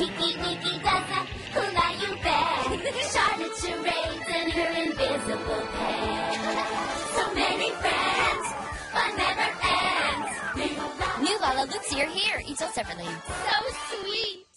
Cheeky Weeky does a hula you bet. Charlotte charades and her invisible pet. So many friends, fun never ends. New Lalaloopsy are here, each sold separately. So sweet.